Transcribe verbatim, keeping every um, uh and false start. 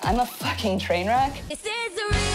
I'm a fucking train wreck. This is the real